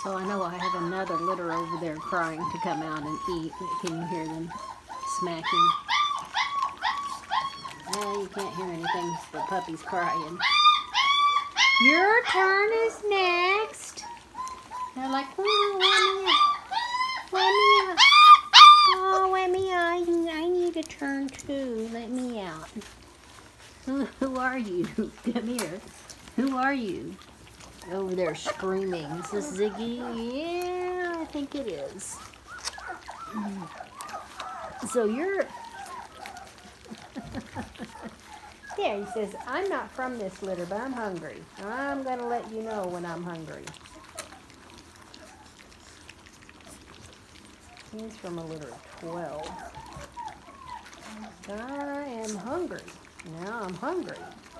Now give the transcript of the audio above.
So I know I have another litter over there crying to come out and eat. Can you hear them smacking? No, you can't hear anything but puppies crying. Your turn is next. They're like, oh, let me out. Oh, let me out. I need a turn too. Let me out. Who are you? Come here. Who are you? Over there screaming. Is this Ziggy? Yeah, I think it is. So you're... Yeah, he says, I'm not from this litter, but I'm hungry. I'm going to let you know when I'm hungry. He's from a litter of 12. I am hungry. Now I'm hungry.